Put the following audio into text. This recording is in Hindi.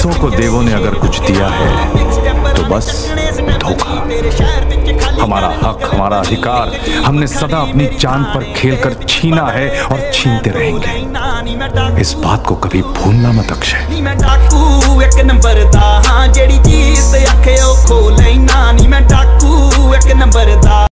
इंसानों को देवों ने अगर कुछ दिया है तो बस धोखा। हमारा हक, हमारा अधिकार हमने सदा अपनी जान पर खेलकर छीना है और छीनते रहेंगे। इस बात को कभी भूलना मत अक्षय।